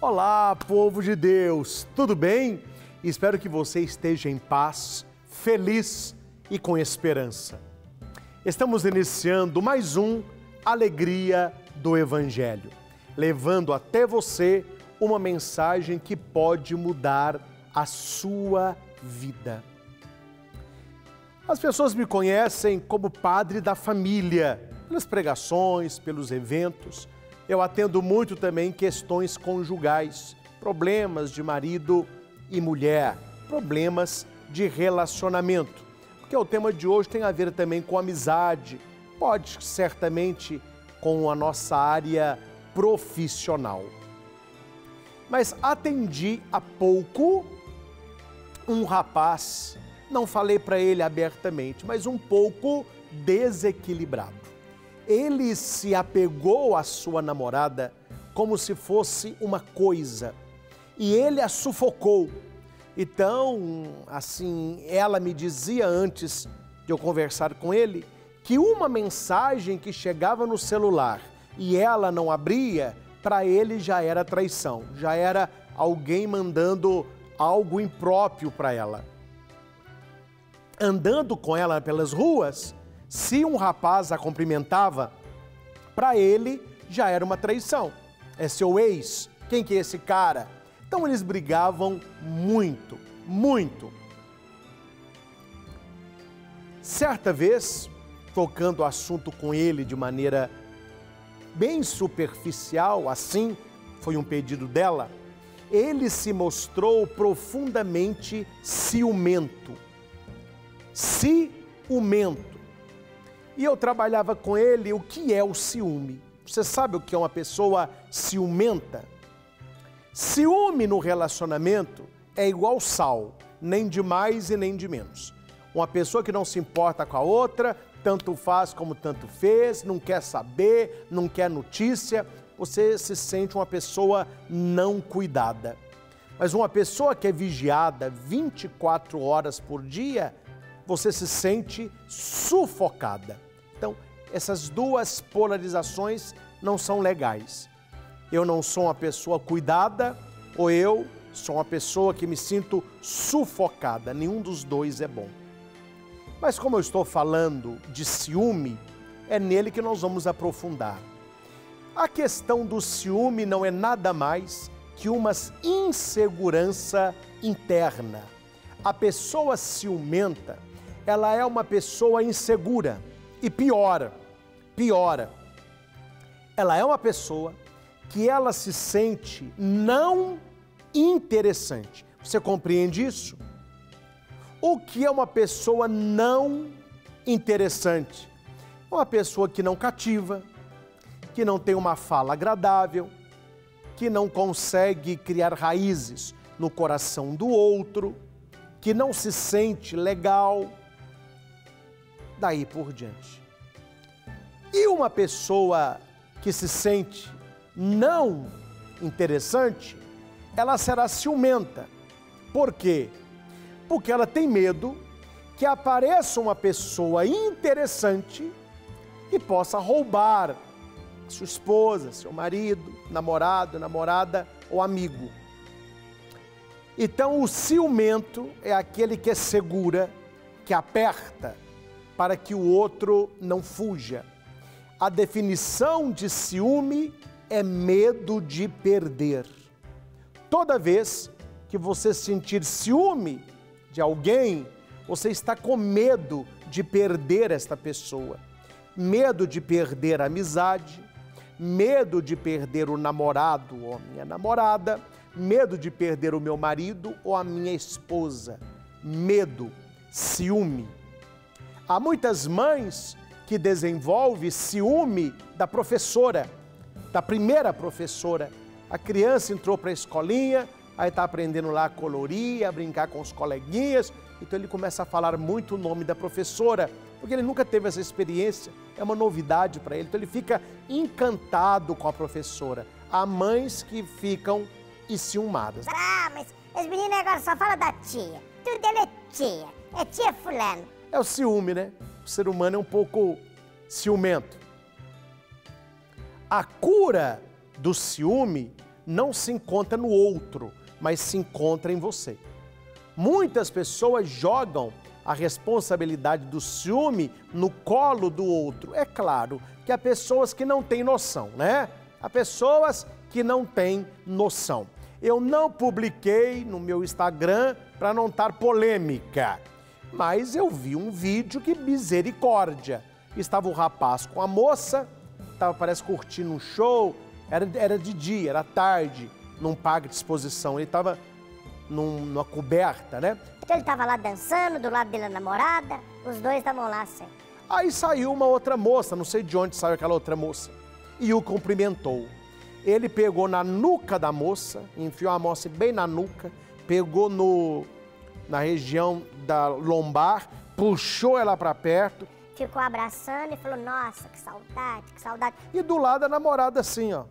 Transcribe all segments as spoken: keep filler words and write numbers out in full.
Olá, povo de Deus, tudo bem? Espero que você esteja em paz, feliz e com esperança. Estamos iniciando mais um Alegria do Evangelho, levando até você uma mensagem que pode mudar a sua vida. As pessoas me conhecem como padre da família, pelas pregações, pelos eventos. Eu atendo muito também questões conjugais, problemas de marido e mulher, problemas de relacionamento, porque o tema de hoje tem a ver também com amizade, pode certamente com a nossa área profissional. Mas atendi há pouco um rapaz, não falei para ele abertamente, mas um pouco desequilibrado. Ele se apegou à sua namorada como se fosse uma coisa e ele a sufocou. Então, assim, ela me dizia antes de eu conversar com ele que uma mensagem que chegava no celular e ela não abria, para ele já era traição, já era alguém mandando algo impróprio para ela. Andando com ela pelas ruas, se um rapaz a cumprimentava, para ele já era uma traição. É seu ex? Quem que é esse cara? Então eles brigavam muito, muito. Certa vez, tocando o assunto com ele de maneira bem superficial, assim, foi um pedido dela, ele se mostrou profundamente ciumento. Ciumento. E eu trabalhava com ele o que é o ciúme. Você sabe o que é uma pessoa ciumenta? Ciúme no relacionamento é igual sal, nem de mais e nem de menos. Uma pessoa que não se importa com a outra, tanto faz como tanto fez, não quer saber, não quer notícia, você se sente uma pessoa não cuidada. Mas uma pessoa que é vigiada vinte e quatro horas por dia, você se sente sufocada. Então, essas duas polarizações não são legais. Eu não sou uma pessoa cuidada ou eu sou uma pessoa que me sinto sufocada. Nenhum dos dois é bom. Mas como eu estou falando de ciúme, é nele que nós vamos aprofundar. A questão do ciúme não é nada mais que uma insegurança interna. A pessoa ciumenta, ela é uma pessoa insegura. E piora, piora. Ela é uma pessoa que ela se sente não interessante. Você compreende isso? O que é uma pessoa não interessante? Uma pessoa que não cativa, que não tem uma fala agradável, que não consegue criar raízes no coração do outro, que não se sente legal, daí por diante. E uma pessoa que se sente não interessante, ela será ciumenta. Por quê? Porque ela tem medo que apareça uma pessoa interessante e possa roubar sua esposa, seu marido, namorado, namorada ou amigo. Então o ciumento é aquele que é segura, que aperta, para que o outro não fuja. A definição de ciúme é medo de perder. Toda vez que você sentir ciúme de alguém, você está com medo de perder esta pessoa. Medo de perder a amizade, medo de perder o namorado ou a minha namorada, medo de perder o meu marido ou a minha esposa. Medo, ciúme. Há muitas mães que desenvolvem ciúme da professora, da primeira professora. A criança entrou para a escolinha, aí está aprendendo lá a colorir, a brincar com os coleguinhas, então ele começa a falar muito o nome da professora, porque ele nunca teve essa experiência, é uma novidade para ele, então ele fica encantado com a professora. Há mães que ficam enciumadas. Ah, mas esse menino agora só fala da tia, tudo dele é tia, é tia fulano. É o ciúme, né? O ser humano é um pouco ciumento. A cura do ciúme não se encontra no outro, mas se encontra em você. Muitas pessoas jogam a responsabilidade do ciúme no colo do outro. É claro que há pessoas que não têm noção, né? Há pessoas que não têm noção. Eu não publiquei no meu Instagram para não estar polêmica, mas eu vi um vídeo que misericórdia. Estava o rapaz com a moça, estava parece curtindo um show, era, era de dia, era tarde, num parque de exposição. Ele estava num, numa coberta, né? Então ele estava lá dançando, do lado dele a namorada, os dois estavam lá assim. Aí saiu uma outra moça, não sei de onde saiu aquela outra moça, e o cumprimentou. Ele pegou na nuca da moça, enfiou a moça bem na nuca, pegou no, na região da lombar, puxou ela para perto. Ficou abraçando e falou, nossa, que saudade, que saudade. E do lado a namorada assim, ó.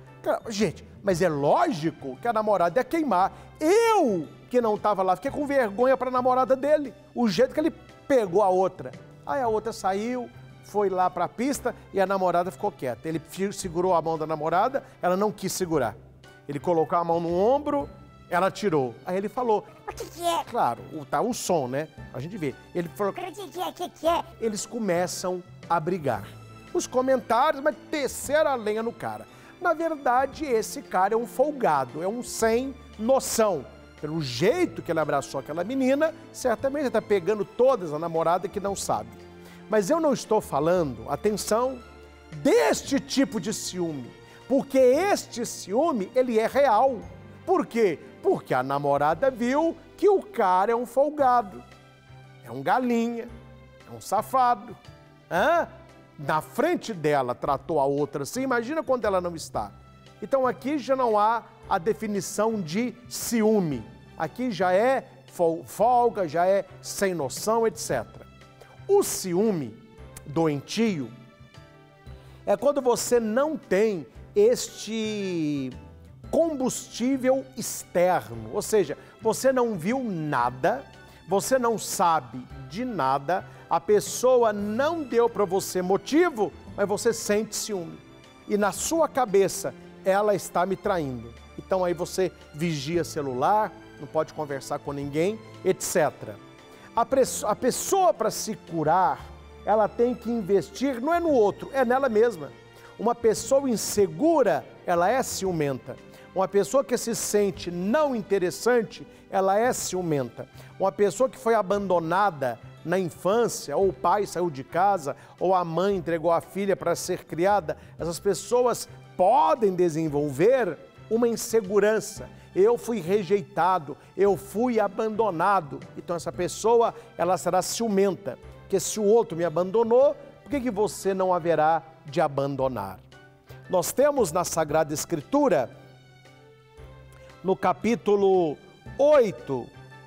Gente, mas é lógico que a namorada ia queimar. Eu, que não estava lá, fiquei com vergonha para a namorada dele, o jeito que ele pegou a outra. Aí a outra saiu, foi lá para a pista e a namorada ficou quieta. Ele segurou a mão da namorada, ela não quis segurar. Ele colocou a mão no ombro, ela tirou. Aí ele falou... O que que é? Claro, tá um som, né? A gente vê. Ele falou... O que que é? O que que é? Eles começam a brigar. Os comentários, mas desceram a lenha no cara. Na verdade, esse cara é um folgado, é um sem noção. Pelo jeito que ele abraçou aquela menina, certamente ele está pegando todas a namorada que não sabe. Mas eu não estou falando, atenção, deste tipo de ciúme. Porque este ciúme, ele é real. Por quê? Porque a namorada viu que o cara é um folgado, é um galinha, é um safado. Hã? Na frente dela tratou a outra assim, imagina quando ela não está. Então aqui já não há a definição de ciúme. Aqui já é folga, já é sem noção, etcétera. O ciúme doentio é quando você não tem este combustível externo, ou seja, você não viu nada, você não sabe de nada, a pessoa não deu para você motivo, mas você sente ciúme. E na sua cabeça, ela está me traindo. Então aí você vigia celular, não pode conversar com ninguém, etcétera. A, a pessoa para se curar, ela tem que investir, não é no outro, é nela mesma. Uma pessoa insegura, ela é ciumenta. Uma pessoa que se sente não interessante, ela é ciumenta. Uma pessoa que foi abandonada na infância, ou o pai saiu de casa, ou a mãe entregou a filha para ser criada, essas pessoas podem desenvolver uma insegurança. Eu fui rejeitado, eu fui abandonado. Então essa pessoa, ela será ciumenta, porque se o outro me abandonou, por que que você não haverá de abandonar? Nós temos na Sagrada Escritura, no capítulo oito,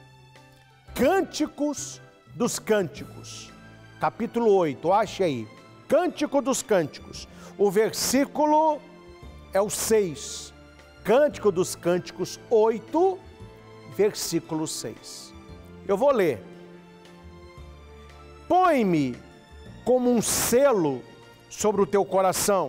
Cânticos dos Cânticos. Capítulo oito, ache aí. Cântico dos Cânticos. O versículo é o seis. Cântico dos Cânticos oito, versículo seis. Eu vou ler. Põe-me como um selo sobre o teu coração,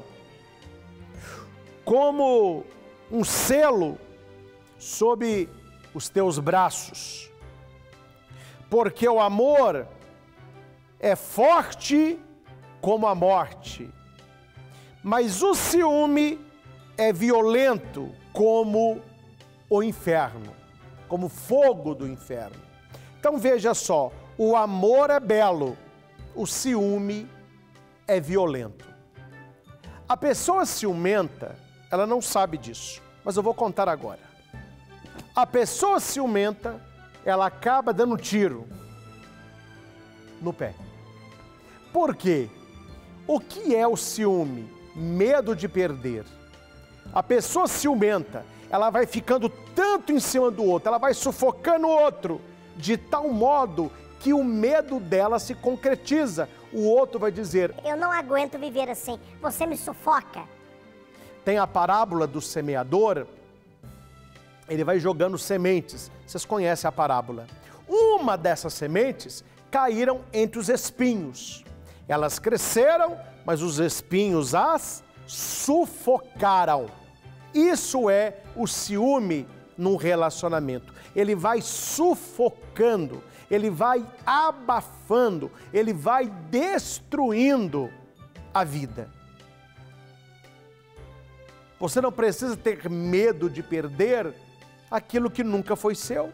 como um selo sobre os teus braços, porque o amor é forte como a morte, mas o ciúme é violento como o inferno, como fogo do inferno. Então veja só, o amor é belo, o ciúme é violento. A pessoa ciumenta, ela não sabe disso, mas eu vou contar agora. A pessoa ciumenta, ela acaba dando tiro no pé. Por quê? O que é o ciúme? Medo de perder. A pessoa ciumenta, ela vai ficando tanto em cima do outro, ela vai sufocando o outro, de tal modo que o medo dela se concretiza. O outro vai dizer: eu não aguento viver assim, você me sufoca. Tem a parábola do semeador, ele vai jogando sementes, vocês conhecem a parábola. Uma dessas sementes caíram entre os espinhos. Elas cresceram, mas os espinhos as sufocaram. Isso é o ciúme num relacionamento. Ele vai sufocando, ele vai abafando, ele vai destruindo a vida. Você não precisa ter medo de perder aquilo que nunca foi seu.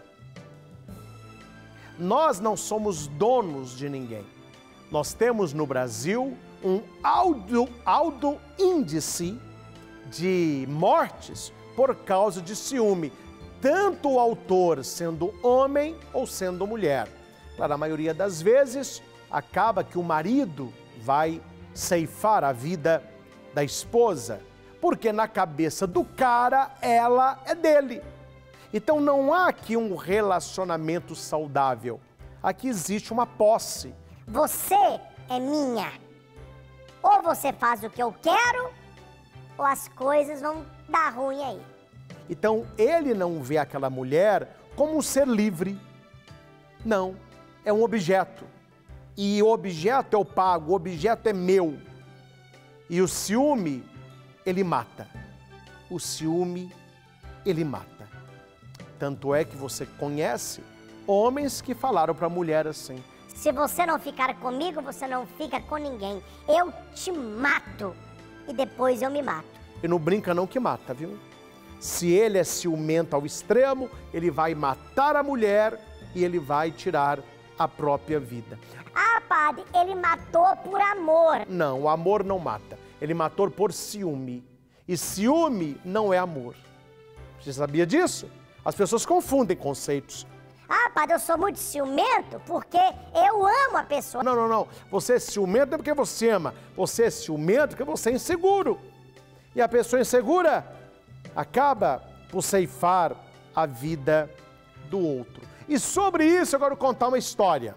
Nós não somos donos de ninguém. Nós temos no Brasil um alto, alto índice de mortes por causa de ciúme, tanto o autor sendo homem ou sendo mulher. Claro, a maioria das vezes acaba que o marido vai ceifar a vida da esposa, porque na cabeça do cara ela é dele. Então não há aqui um relacionamento saudável. Aqui existe uma posse. Você é minha. Ou você faz o que eu quero, ou as coisas vão dar ruim aí. Então ele não vê aquela mulher como um ser livre. Não, é um objeto. E o objeto eu pago, o objeto é meu. E o ciúme, ele mata. O ciúme, ele mata. Tanto é que você conhece homens que falaram para a mulher assim: se você não ficar comigo, você não fica com ninguém. Eu te mato e depois eu me mato. E não brinca não que mata, viu? Se ele é ciumento ao extremo, ele vai matar a mulher e ele vai tirar a própria vida. Ah, padre, ele matou por amor. Não, o amor não mata. Ele matou por ciúme. E ciúme não é amor. Você sabia disso? As pessoas confundem conceitos. Ah, padre, eu sou muito ciumento porque eu amo a pessoa. Não, não, não. Você é ciumento não é porque você ama. Você é ciumento porque você é inseguro. E a pessoa insegura acaba por ceifar a vida do outro. E sobre isso eu quero contar uma história.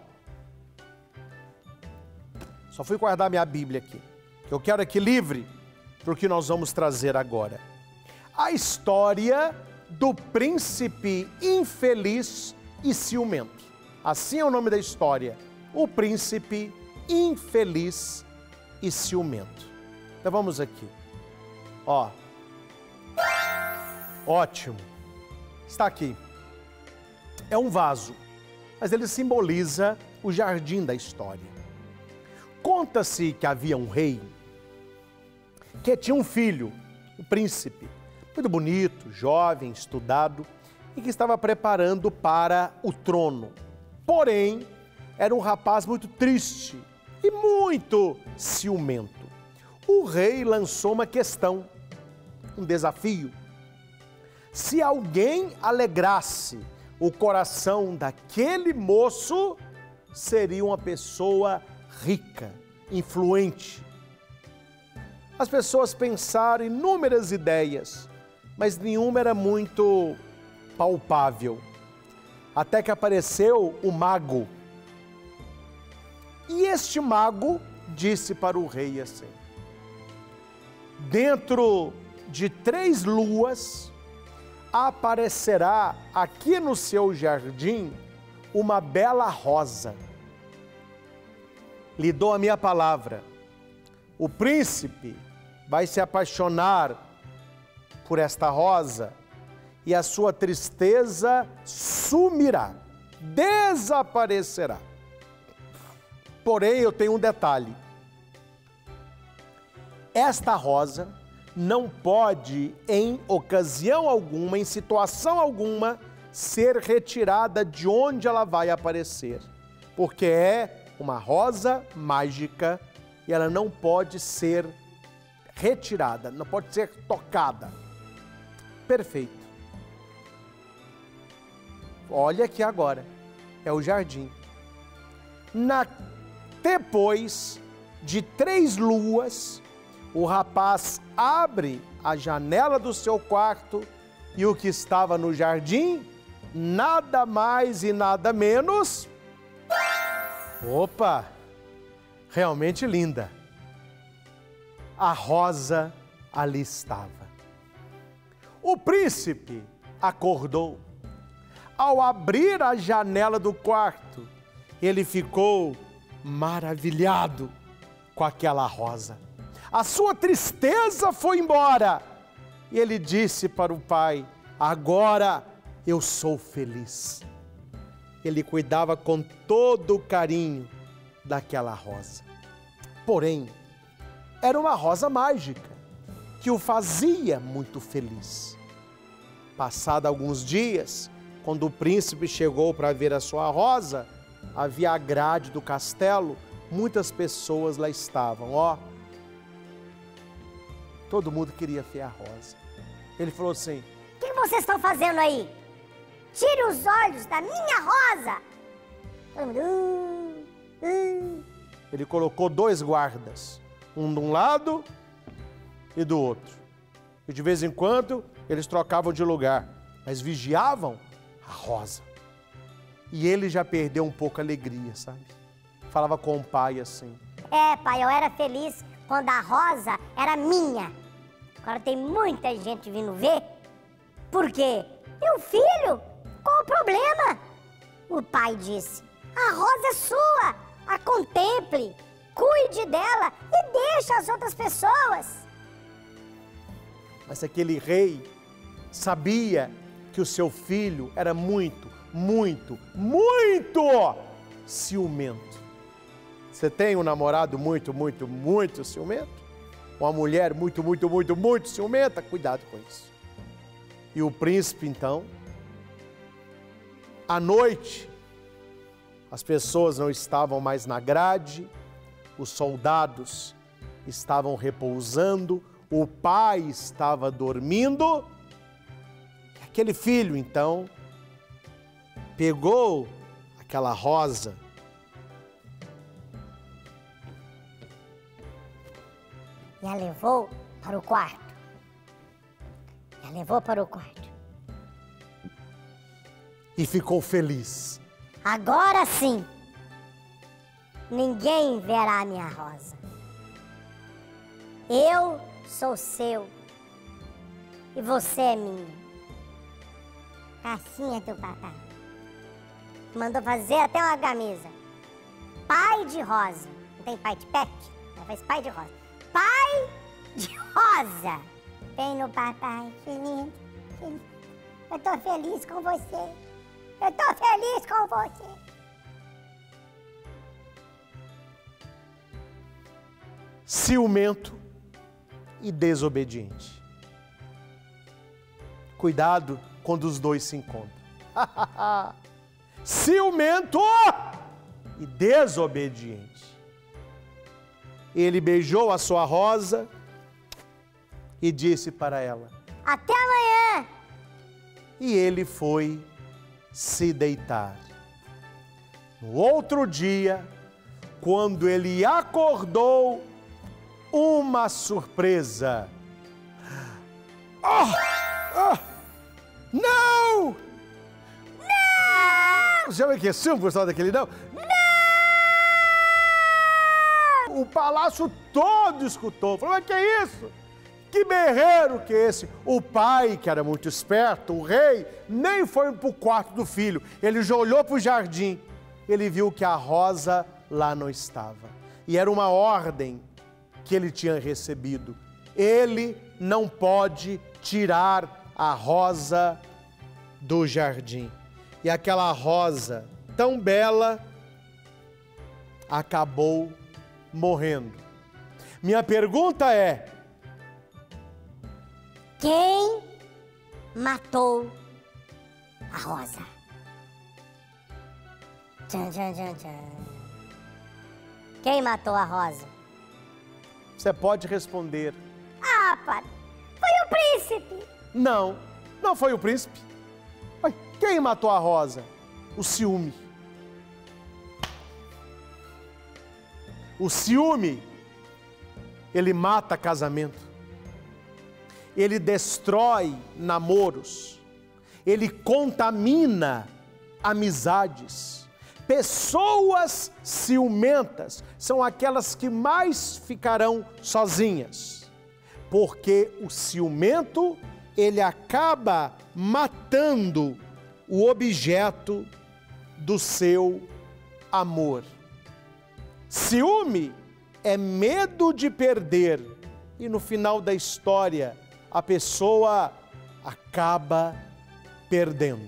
Só fui guardar minha Bíblia aqui. Que eu quero aqui livre para o que nós vamos trazer agora. A história do príncipe infeliz e ciumento. Assim é o nome da história. O príncipe infeliz e ciumento. Então vamos aqui. Ó. Ótimo. Está aqui. É um vaso, mas ele simboliza o jardim da história. Conta-se que havia um rei que tinha um filho, um príncipe, muito bonito, jovem, estudado, e que estava preparando para o trono. Porém, era um rapaz muito triste e muito ciumento. O rei lançou uma questão, um desafio. Se alguém alegrasse o coração daquele moço, seria uma pessoa rica, influente. As pessoas pensaram inúmeras ideias, mas nenhuma era muito palpável. Até que apareceu o mago. E este mago disse para o rei assim: dentro de três luas aparecerá aqui no seu jardim uma bela rosa. Lhe dou a minha palavra. O príncipe vai se apaixonar por esta rosa e a sua tristeza sumirá, desaparecerá. Porém, eu tenho um detalhe. Esta rosa não pode, em ocasião alguma, em situação alguma, ser retirada de onde ela vai aparecer, porque é uma rosa mágica e ela não pode ser retirada, não pode ser tocada. Perfeito. Olha aqui agora, é o jardim. Na, depois de três luas, o rapaz abre a janela do seu quarto e o que estava no jardim, nada mais e nada menos... Opa! Realmente linda. A rosa ali estava. O príncipe acordou. Ao abrir a janela do quarto, ele ficou maravilhado com aquela rosa. A sua tristeza foi embora E ele disse para o pai: agora eu sou feliz. Ele cuidava com todo o carinho daquela rosa. Porém, era uma rosa mágica que o fazia muito feliz. Passado alguns dias, quando o príncipe chegou para ver a sua rosa, havia a grade do castelo, muitas pessoas lá estavam, ó. Todo mundo queria ver a rosa. Ele falou assim: o que vocês estão fazendo aí? Tire os olhos da minha rosa! Todo mundo, uh, uh. Ele colocou dois guardas, um de um lado e do outro. E de vez em quando eles trocavam de lugar, mas vigiavam a rosa. E ele já perdeu um pouco a alegria, sabe? Falava com o pai assim: é, pai, eu era feliz quando a rosa era minha. Agora tem muita gente vindo ver. Por quê? Meu filho, qual o problema? O pai disse: a rosa é sua, a contemple, cuide dela e deixe as outras pessoas. Mas aquele rei sabia que o seu filho era muito, muito, muito ciumento. Você tem um namorado muito, muito, muito ciumento? Uma mulher muito, muito, muito, muito ciumenta? Cuidado com isso. E o príncipe, então, à noite, as pessoas não estavam mais na grade, os soldados estavam repousando, o pai estava dormindo. Aquele filho, então, pegou aquela rosa e a levou para o quarto. E a levou para o quarto. E ficou feliz. Agora sim, ninguém verá a minha rosa. Eu sou seu e você é minha. Assim é teu papai. Mandou fazer até uma camisa. Pai de rosa. Não tem pai de peck? Faz pai de rosa. Pai de rosa. Vem no papai, que lindo, que lindo. Eu tô feliz com você. Eu tô feliz com você. Ciumento e desobediente. Cuidado quando os dois se encontram. Ciumento e desobediente. Ele beijou a sua rosa e disse para ela: até amanhã. E ele foi se deitar. No outro dia, quando ele acordou, uma surpresa. Oh! Oh! Não! Não! Você vai que é ciúme por causa daquele não? Não! O palácio todo escutou. Falou: mas que é isso? Que berreiro que é esse? O pai, que era muito esperto, o rei, nem foi para o quarto do filho. Ele já olhou para o jardim. Ele viu que a rosa lá não estava. E era uma ordem que ele tinha recebido. Ele não pode tirar a rosa do jardim. E aquela rosa tão bela acabou morrendo. Minha pergunta é: quem matou a rosa? Tchan, tchan, tchan, tchan. Quem matou a rosa? Você pode responder: ah, pai, foi o príncipe. Não, não foi o príncipe. Mas quem matou a rosa? O ciúme. O ciúme, ele mata casamento. Ele destrói namoros. Ele contamina amizades. Pessoas ciumentas são aquelas que mais ficarão sozinhas, porque o ciumento, ele acaba matando o objeto do seu amor. Ciúme é medo de perder, e no final da história, a pessoa acaba perdendo.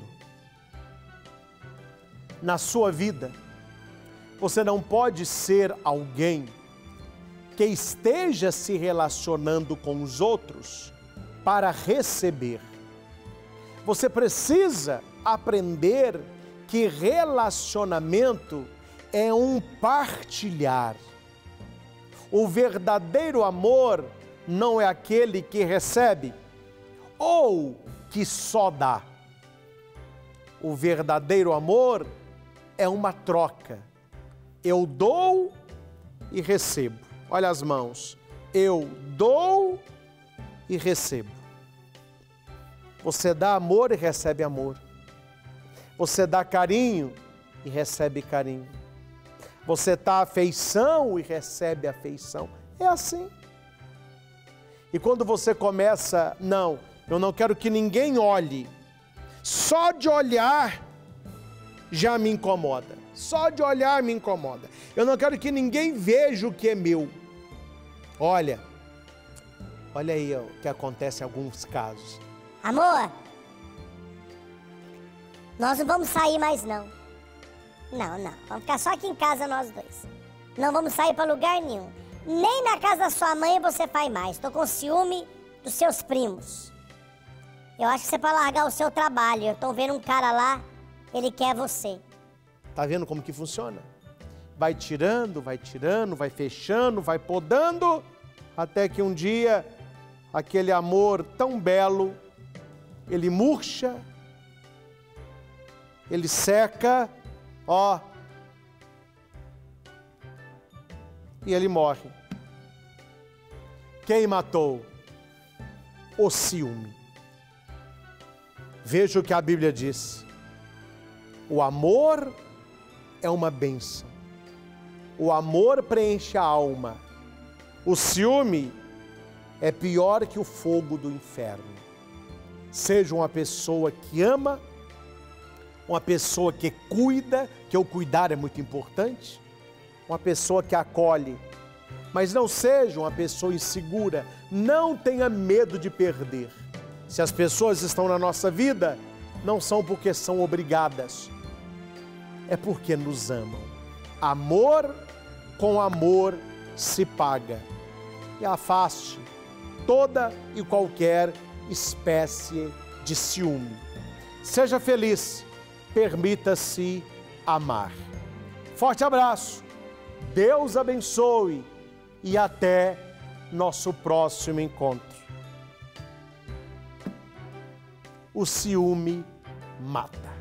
Na sua vida, você não pode ser alguém que esteja se relacionando com os outros para receber. Você precisa aprender que relacionamento é um partilhar. O verdadeiro amor não é aquele que recebe ou que só dá. O verdadeiro amor é uma troca. Eu dou e recebo. Olha as mãos. Eu dou e recebo. Você dá amor e recebe amor. Você dá carinho e recebe carinho. Você dá afeição e recebe afeição. É assim. E quando você começa, não, eu não quero que ninguém olhe. Só de olhar já me incomoda. Só de olhar me incomoda. Eu não quero que ninguém veja o que é meu. Olha, olha aí ó, o que acontece em alguns casos. Amor, nós não vamos sair mais não. Não, não, vamos ficar só aqui em casa nós dois. Não vamos sair para lugar nenhum. Nem na casa da sua mãe você faz mais. Estou com ciúme dos seus primos. Eu acho que você pode largar o seu trabalho. Eu estou vendo um cara lá, ele quer você. Tá vendo como que funciona? Vai tirando, vai tirando, vai fechando, vai podando, até que um dia, aquele amor tão belo, ele murcha, ele seca, ó, e ele morre. Quem matou? O ciúme. Veja o que a Bíblia diz. O amor é uma bênção. O amor preenche a alma. O ciúme é pior que o fogo do inferno. Seja uma pessoa que ama, uma pessoa que cuida, que o cuidar é muito importante, uma pessoa que acolhe, mas não seja uma pessoa insegura, não tenha medo de perder. Se as pessoas estão na nossa vida, não são porque são obrigadas, é porque nos amam. Amor com amor se paga. E afaste toda e qualquer espécie de ciúme. Seja feliz, permita-se amar. Forte abraço, Deus abençoe e até nosso próximo encontro. O ciúme mata.